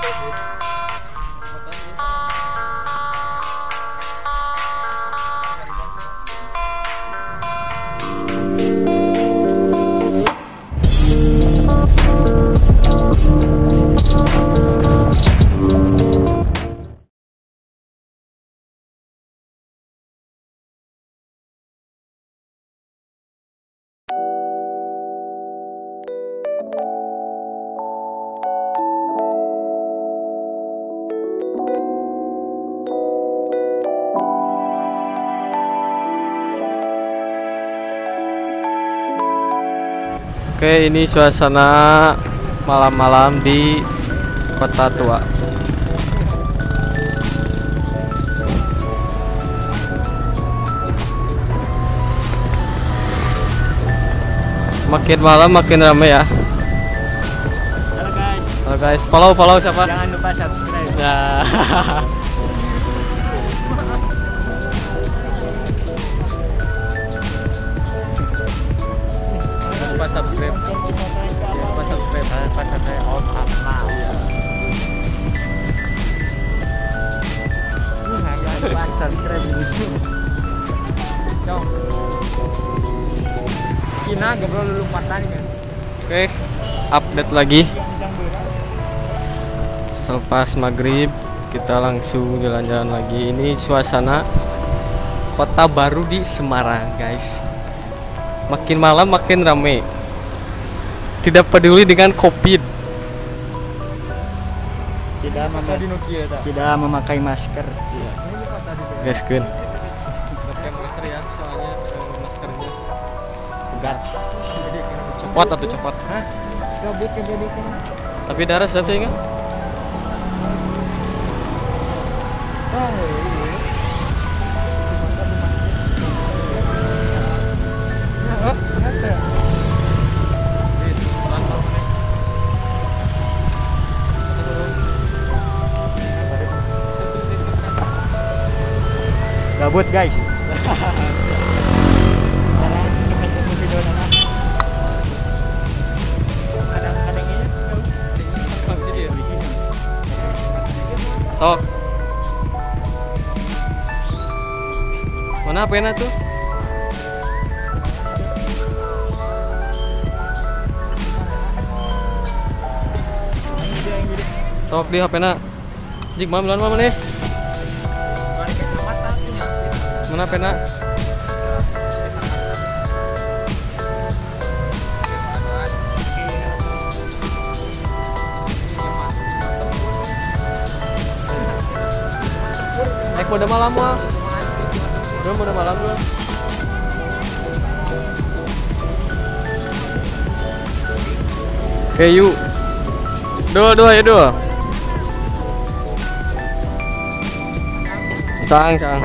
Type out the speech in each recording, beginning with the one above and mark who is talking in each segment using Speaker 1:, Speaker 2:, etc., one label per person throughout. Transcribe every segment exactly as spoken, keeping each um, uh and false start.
Speaker 1: Oke, ini suasana malam-malam di Kota Tua. Makin malam makin ramai ya.
Speaker 2: Halo guys.
Speaker 1: Halo guys, follow follow siapa?
Speaker 2: Jangan lupa subscribe.
Speaker 1: Nah. Jangan lupa subscribe. Jangan lupa subscribe.
Speaker 2: Jangan lupa subscribe Om Akmal.
Speaker 1: Iya.
Speaker 2: Jangan lupa subscribe dulu. Yo. Kina ngobrol dulu mata nih kan.
Speaker 1: Oke, update lagi. Selepas maghrib kita langsung jalan-jalan lagi. Ini suasana kota baru di Semarang, guys. Makin malam makin rame. Tidak peduli dengan COVID.
Speaker 2: Tidak memakai tidak memakai masker.
Speaker 1: Iya. Guys, kan. Pakai masker ya, soalnya eh, maskernya
Speaker 2: Pegat.
Speaker 1: copot atau copot.
Speaker 2: Hah? Gabut kejadian.
Speaker 1: Tapi darah siapa sih kan?
Speaker 2: Oh, iya. Oh, ada. Gabut guys.
Speaker 1: Sok. Mana pena tuh? Sok di H P na. Jik mam lan mam nih. Mana pena? Eh, udah malam mah. Belum udah malam belum. Oke, yuk. Dua, dua ya dua. Cang, cang.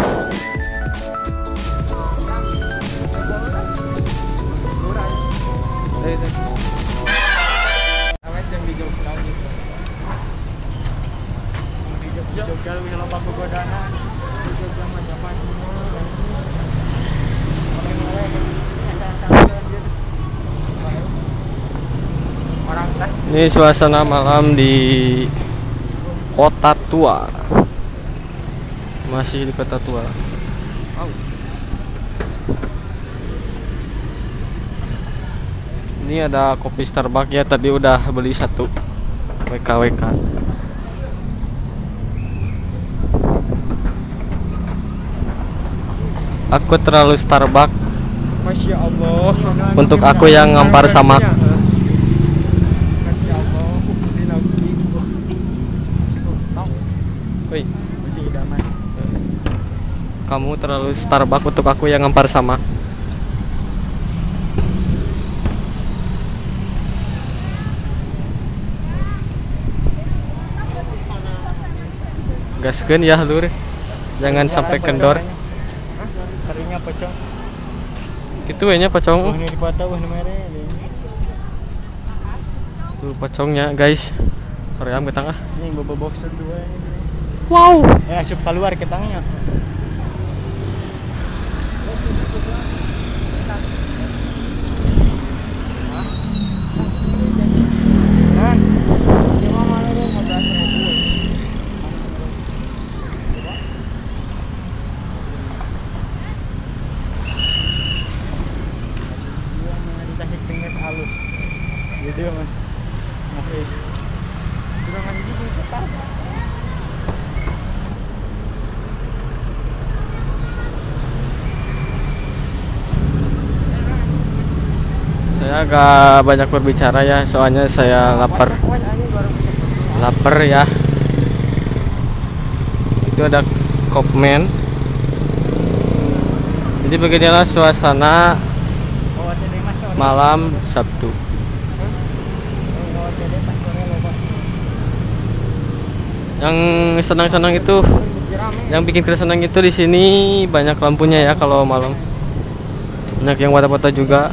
Speaker 2: Awet yang di Jogja gitu. Di Jogja lebih loba kegodana. Di Jogja mah Japan semua. Orang teh.
Speaker 1: Ini suasana malam di Kota Tua. Masih di Kota Tua. Wow. Ini ada kopi Starbucks ya, tadi udah beli satu. W K W K. Aku terlalu Starbucks.
Speaker 2: Masya Allah.
Speaker 1: Untuk aku yang ngampar sama.
Speaker 2: Masya Allah.
Speaker 1: Woi, kamu terlalu Starbucks untuk aku yang ngampar sama. Gaskeun ya lur. Jangan sampai kendor.
Speaker 2: Harinya pocong.
Speaker 1: Gitu we nya pocong.
Speaker 2: Ini dipoto wah mere.
Speaker 1: Tuh pocongnya, guys. Hoream ke tengah.
Speaker 2: Ini bobo boxer dua ini.
Speaker 1: Wow.
Speaker 2: Ya asup keluar ke tangnya. Hah? Dia mau mana dia mau mah. Masih. Udah ngan gigi setar.
Speaker 1: Saya agak banyak berbicara ya, soalnya saya lapar. Lapar ya. Itu ada Kopmen. Jadi beginilah suasana malam Sabtu. Yang senang-senang itu, yang bikin kita senang itu di sini banyak lampunya ya kalau malam. Banyak yang foto-foto juga.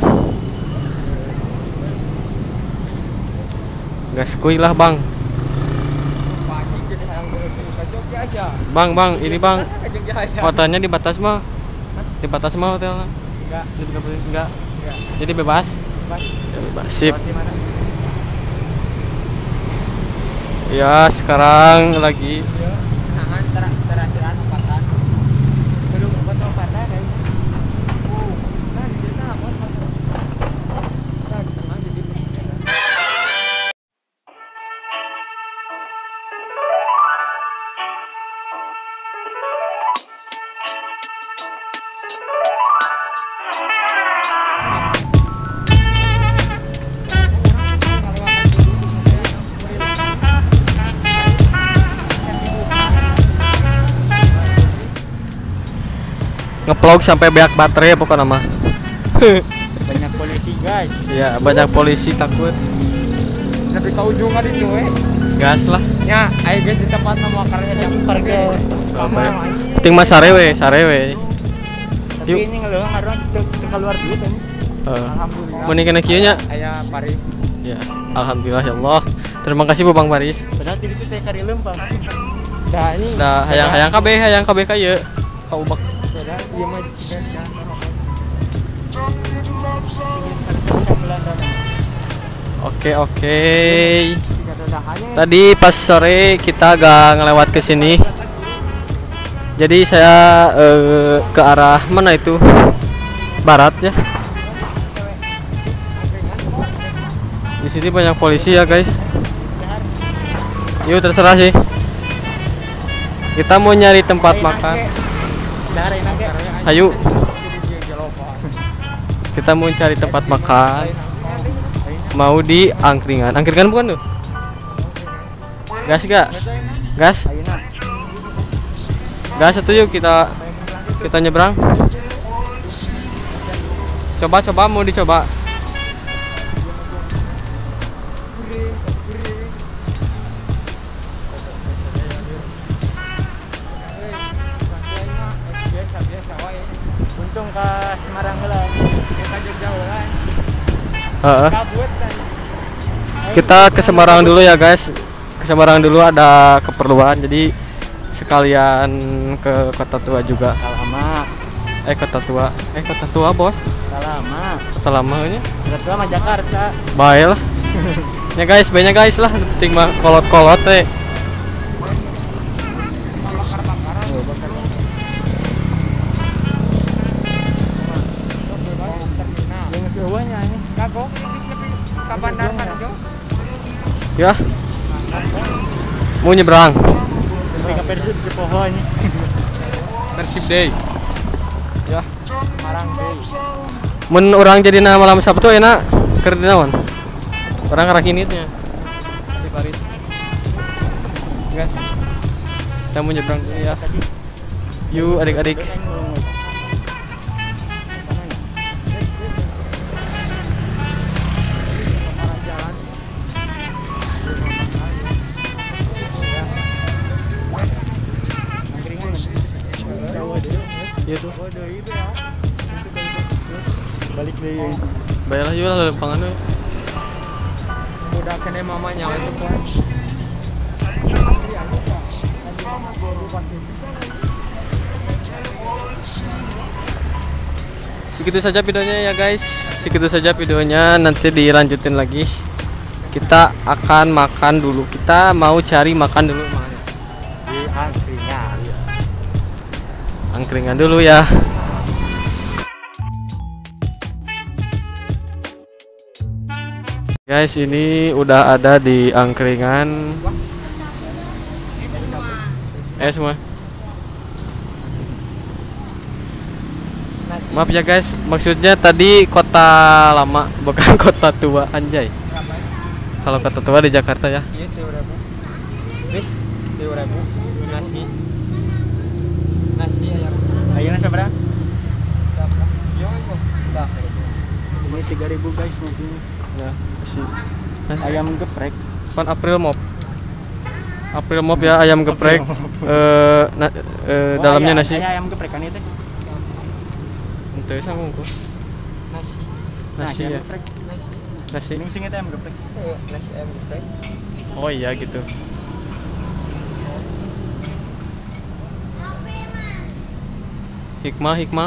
Speaker 1: Gas kuy lah bang. Bang bang, ini bang. Hotelnya di batas mah. Di batas mah hotelnya.
Speaker 2: Enggak.
Speaker 1: Enggak. Jadi bebas.
Speaker 2: Bebas.
Speaker 1: Ya, bebas. Sip. Ya sekarang lagi
Speaker 2: Nangan terakhir tempatan. Belum buat tempatan ya. Nah, di sana buat nah, di tengah jadi
Speaker 1: ngeplog sampai beak baterai pokoknya mah.
Speaker 2: banyak polisi guys.
Speaker 1: Iya banyak polisi takut.
Speaker 2: Tapi ke ujung ada itu eh.
Speaker 1: Gas lah.
Speaker 2: Ya, ayo guys di tempat nama karya jam karga.
Speaker 1: Ting mas sarewe sarewe.
Speaker 2: Tapi
Speaker 1: Yuk.
Speaker 2: ini ngeluh ngaruh keluar duit ini.
Speaker 1: Uh,
Speaker 2: Alhamdulillah.
Speaker 1: Mending kena kieu nya.
Speaker 2: Aya Paris.
Speaker 1: Ya, alhamdulillah ya Allah. Terima kasih Bu Bang Paris.
Speaker 2: Padahal di situ teh kari lempang. Dah ini.
Speaker 1: Nah, hayang-hayang kabeh, hayang kabeh ka ieu. Ka ubak.
Speaker 2: Padahal ieu mah
Speaker 1: Oke, oke. Tadi pas sore kita agak ngelewat ke sini. Jadi saya eh, ke arah mana itu? Barat ya. Di sini banyak polisi ya, guys. Yuk terserah sih. Kita mau nyari tempat makan. Ayo. Kita mau cari tempat makan. Mau di angkringan. Angkringan bukan tuh? Gas gak? Gas? Gas satu yuk kita kita nyebrang. Coba coba mau dicoba.
Speaker 2: Untung ke Semarang lah. Kita jauh lah.
Speaker 1: Heeh.
Speaker 2: Kabut kan.
Speaker 1: Kita ke Semarang dulu ya guys. Ke Semarang dulu ada keperluan, jadi sekalian ke Kota Tua juga.
Speaker 2: Lama.
Speaker 1: Eh Kota Tua, eh Kota Tua bos.
Speaker 2: Lama.
Speaker 1: Kota lamanya.
Speaker 2: Kota Tua mah Jakarta.
Speaker 1: Baik lah. Ya guys, banyak guys lah. Penting mah kolot-kolot teh. Ya. Mau nyebrang.
Speaker 2: Ke Persib ke pohon.
Speaker 1: Persib Day. Ya.
Speaker 2: Semarang Day.
Speaker 1: Mun orang jadi nama malam Sabtu enak keur dinaon? Orang karakinitnya. Si Paris. Gas. Kita mau nyebrang dulu ya. Yuk adik-adik. Iya tuh.
Speaker 2: Balik deh.
Speaker 1: Bayalah yuk lah lempangan we.
Speaker 2: Udah kena mamanya itu kan.
Speaker 1: Segitu saja videonya ya guys. Segitu saja videonya, nanti dilanjutin lagi. Kita akan makan dulu. Kita mau cari makan dulu makanya.
Speaker 2: Di angkringan.
Speaker 1: Angkringan dulu ya. Guys, ini udah ada di angkringan. Eh semua. Maaf ya guys, maksudnya tadi kota lama bukan kota tua, anjay. Kalau kota tua di Jakarta ya.
Speaker 2: Iya, tiga ribu. Wis, tiga ribu. Nasi. Nasi ayam.
Speaker 3: Ayana sabra?
Speaker 2: Sabra. Jangan kok. Dah.
Speaker 3: Ini tiga ribu guys nasinya.
Speaker 1: Ya, nasi.
Speaker 3: Ayam geprek.
Speaker 1: Pan April Mop. April Mop ya, ayam geprek. Eh na- eh, dalamnya nasi.
Speaker 3: Ayam geprek kan itu.
Speaker 1: Itu sanggup.
Speaker 2: Nasi.
Speaker 1: Nasi
Speaker 3: ayam
Speaker 1: ya.
Speaker 3: geprek.
Speaker 2: Nasi.
Speaker 1: Nasi.
Speaker 3: Ini sing itu ayam geprek.
Speaker 2: Eh, nasi ayam geprek.
Speaker 1: Oh iya gitu. Hikmah, hikmah.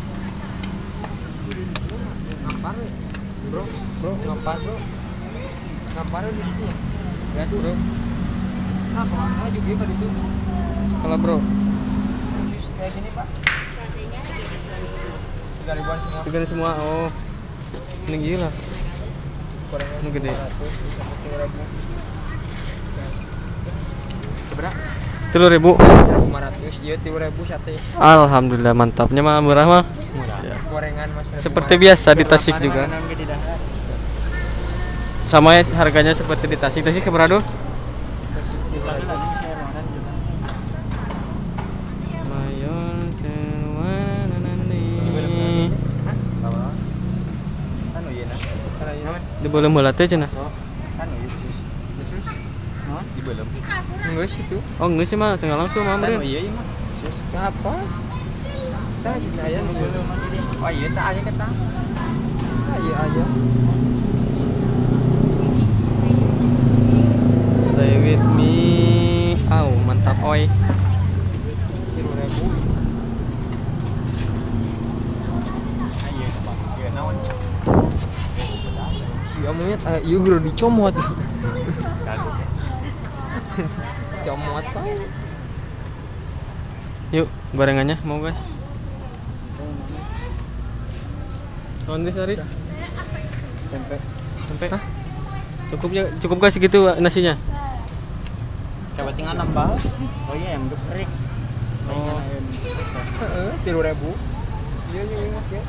Speaker 2: Ngampar, bro. Bro, ngampar, bro. Ngampar di situ ya.
Speaker 1: Gas bro.
Speaker 2: Nah, kalau juga pada itu.
Speaker 1: Kalau bro.
Speaker 2: Jus kayak gini, Pak. Tiga ribuan semua.
Speaker 1: Tiga semua. Oh. Ini gila.
Speaker 2: Gorengan
Speaker 1: Ini gede.
Speaker 2: tiga ribu. Seberapa?
Speaker 1: Tiga ribu.
Speaker 2: lima ratus. Iya, tiga ribu sate.
Speaker 1: Alhamdulillah mantapnya mah murah mah. Ya.
Speaker 2: Gorengan Mas.
Speaker 1: Seperti biasa di Tasik juga. Sama ya harganya seperti di Tasik. Tasik keberapa dulu? Mayon sewananani.
Speaker 3: Anu ieu na.
Speaker 1: Di boleh bola teh cenah.
Speaker 3: Anu ieu sus. Sus. Hah? Di belum.
Speaker 2: Enggak sih itu.
Speaker 1: Oh enggak sih mah tinggal langsung
Speaker 3: Anu
Speaker 1: mamrin.
Speaker 3: ieu ieu mah. Sus.
Speaker 2: Apa? Tah saya
Speaker 3: Anu belum mah dia. Oh ieu tah aya kata.
Speaker 2: Ayo ayo.
Speaker 1: Stay with me. Au, mantap oi.
Speaker 2: Tiga ribu.
Speaker 3: Ieu mah. Ieu naon?
Speaker 2: Si omongnya ah, iya bro dicomot. Comot Pak.
Speaker 1: Yuk, gorengannya mau guys. Kondis Aris.
Speaker 3: Tempe.
Speaker 1: Sampai ah. Cukup ya, cukup guys segitu nasinya.
Speaker 3: Coba tinggal nambah. Oh iya ayam geprek.
Speaker 1: Oh.
Speaker 2: Heeh, tiga ribu. Iya iya ingat ya.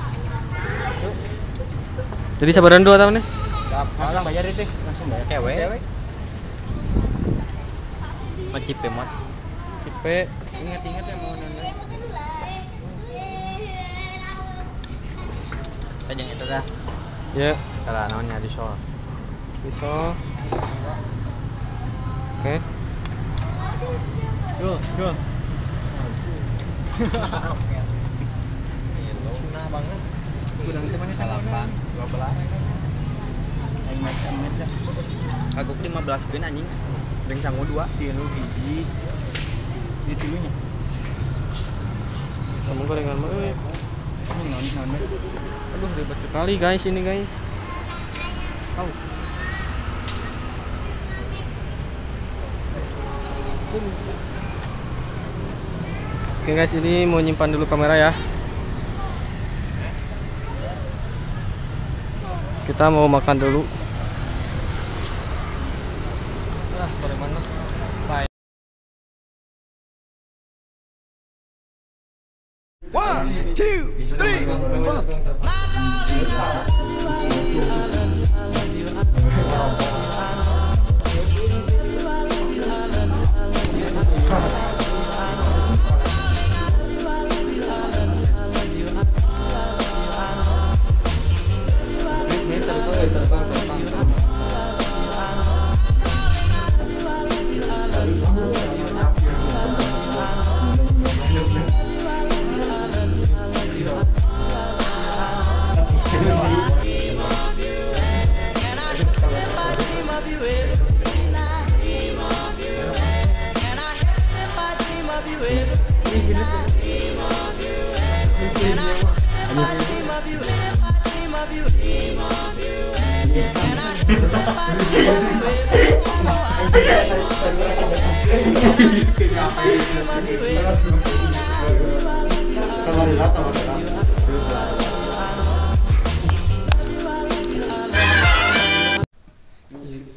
Speaker 1: Jadi sabaran dua tahun nih.
Speaker 3: Langsung bayar itu. Langsung bayar cewek.
Speaker 2: Cewek.
Speaker 3: Wajib pemot.
Speaker 1: Cipe.
Speaker 2: Ingat-ingat ya mau nanya.
Speaker 3: Kajang itu dah.
Speaker 1: Ya,
Speaker 3: Kalau naonnya di show.
Speaker 1: pisau. Oke.
Speaker 3: Duh, duh.
Speaker 2: Sunah banget.
Speaker 3: Gudang itu mana delapan, dua belas. Aing macam macam. Aguk lima belas bin anjing. Jeung sangu dua, tilu hiji. Di tilunya.
Speaker 1: Kamu gorengan mah euy.
Speaker 3: Ini non non.
Speaker 1: Aduh, ribet sekali guys ini guys.
Speaker 3: Tahu.
Speaker 1: Oke guys, ini mau nyimpan dulu kamera ya. Kita mau makan dulu.
Speaker 2: Ah, gorengan mah. Bye.
Speaker 4: One, two, three, four.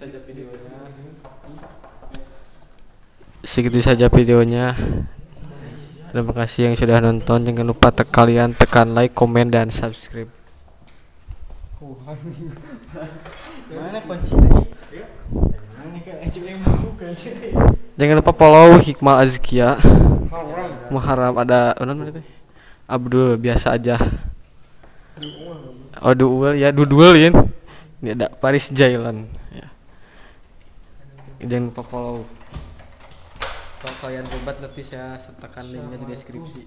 Speaker 1: saja videonya. Segitu saja videonya. Terima kasih yang sudah nonton. Jangan lupa te kalian tekan like, komen, dan subscribe.
Speaker 3: Mana kunci lagi?
Speaker 1: Jangan lupa follow Hikmal Azkia. Muharram ada mana teh? Abdul biasa aja. Oh duel ya, dudul ya. Ini ada Paris Jailan ya. Jangan lupa follow. Kalau kalian hebat nanti saya sertakan linknya di deskripsi.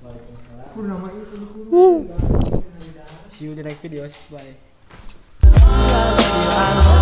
Speaker 1: See you di next video. Bye.